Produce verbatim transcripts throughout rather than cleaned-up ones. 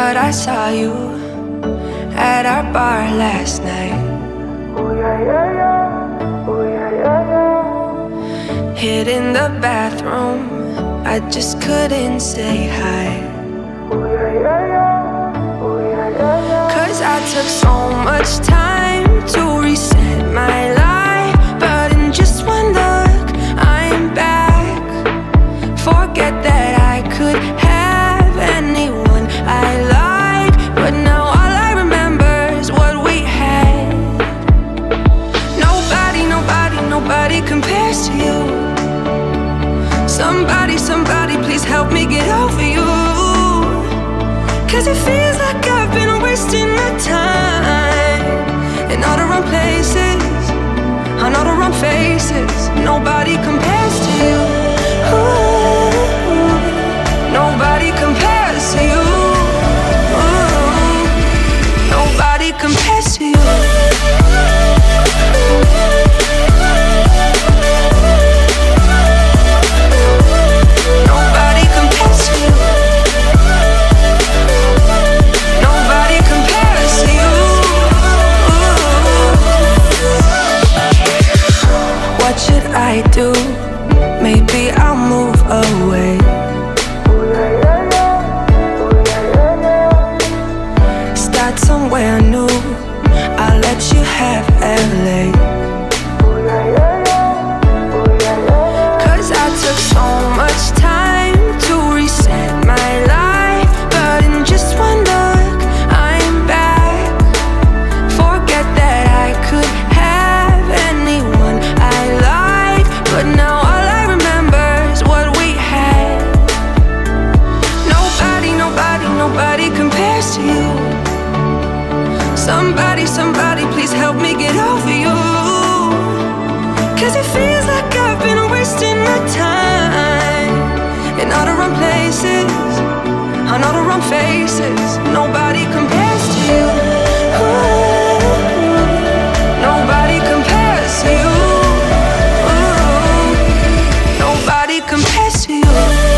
thought I saw you at our bar last night. Ooh, yeah, yeah, yeah. Ooh, yeah, yeah, yeah. Hid in the bathroom, I just couldn't say hi. Ooh, yeah, yeah, yeah. Ooh, yeah, yeah, yeah. Cause I took so much time to reset my life, but in just one look, I'm back. Forget that I could have anyone I like, but now all I remember is what we had. Nobody, nobody, nobody compares to you. Somebody, somebody, please help me get over you. Cause it feels like I've been wasting my time in all the wrong places, on all the wrong faces. Nobody compares to you. Ooh, nobody compares to you. Ooh, nobody compares to you. Nobody compares to you. Nobody compares to you. What should I do? Maybe I'll move away. Ooh, yeah, yeah, yeah. Ooh, yeah, yeah, yeah. Start somewhere new. I'll let you have L A. Ooh, yeah, yeah, yeah. Ooh, yeah, yeah, yeah. Cause I took so much time to reset my life, but in just one look, I'm back. Forget that I could have anyone I like, but now all I remember is what we had. Nobody, nobody, nobody compares to you. Somebody, somebody, please help me get over you. Cause it feels like I've been wasting my time in all the wrong places, on all the wrong faces. Nobody compares to you. Ooh, nobody compares to you. Ooh, nobody compares to you.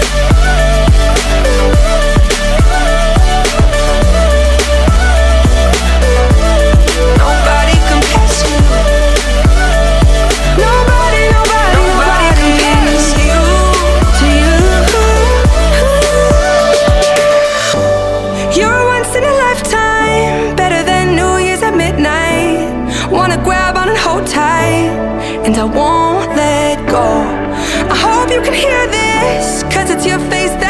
Nobody compares to you. Nobody, nobody, nobody compares to you, to you. You're once in a lifetime, better than New Year's at midnight. Wanna grab on and hold tight, and I won't let go. I hope you can hear this, cause it's your face